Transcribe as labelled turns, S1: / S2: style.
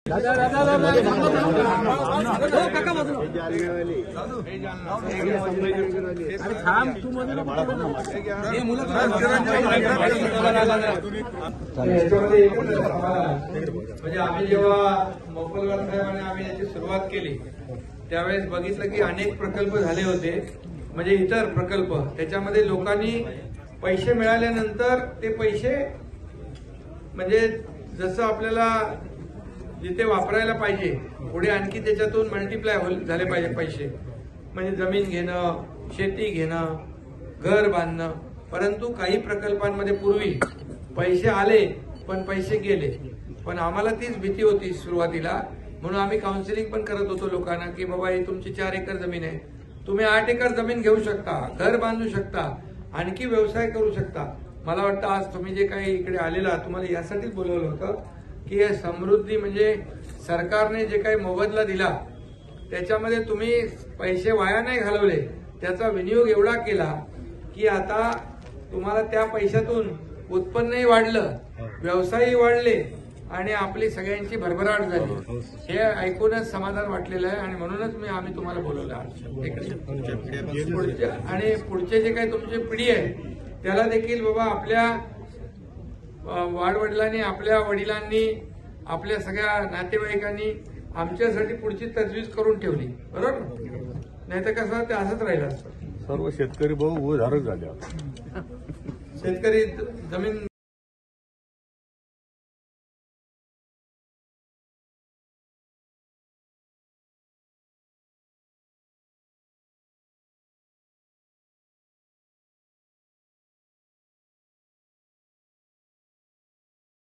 S1: म्हणजे आम्ही जेव्हा मोपलवार साहेबांनी आम्ही याची सुरुवात केली त्यावेळेस बघितलं की अनेक प्रकल्प झाले होते, म्हणजे इतर प्रकल्प त्याच्यामध्ये लोकांनी पैसे मिळाल्यानंतर ते पैसे म्हणजे जसं आपल्याला जिथे वापरायला पाहिजे पुढे आणखी त्याच्यातून मल्टिप्लाय झाले पाहिजे पैसे, म्हणजे जमीन घेणं, शेती घेणं, घर बांधणं. परंतु काही प्रकल्पांमध्ये पूर्वी पैसे आले पण पैसे गेले. पण आम्हाला तीच भीती होती सुरुवातीला, म्हणून आम्ही काउन्सिलिंग पण करत होतो लोकांना की बाबा ही तुमची 4 एकर जमीन आहे, तुम्ही 8 एकर जमीन घेऊ शकता, घर बांधू शकता, आणखी व्यवसाय करू शकता. मला वाटतं आज तुम्ही जे काही इकडे आलेला तुम्हाला यासाठीच बोलवलं होतं की हे समृद्धी म्हणजे सरकारने जे काही मोबदला दिला त्याच्यामध्ये तुम्ही पैसे वाया नाही घालवले, त्याचा विनियोग एवढा केला की आता तुम्हाला त्या पैशातून उत्पन्नही वाढलं, व्यवसायही वाढले आणि आपली सगळ्यांची भरभराट झाली. हे ऐकूनच समाधान वाटलेलं आहे आणि म्हणूनच आम्ही तुम्हाला बोलवलं आणि पुढचे जे काही तुमची पिढी आहे त्याला देखील बाबा आपल्या वाडवडिलांनी, आपल्या वडिलांनी, आपल्या सगळ्या नातेवाईकांनी आमच्यासाठी पुढची तजवीज करून ठेवली, बरोबर? नाही तर कसं ते असंच राहिलं असतं.
S2: सर्व शेतकरी भाऊ उधारच झाले,
S1: शेतकरी जमीन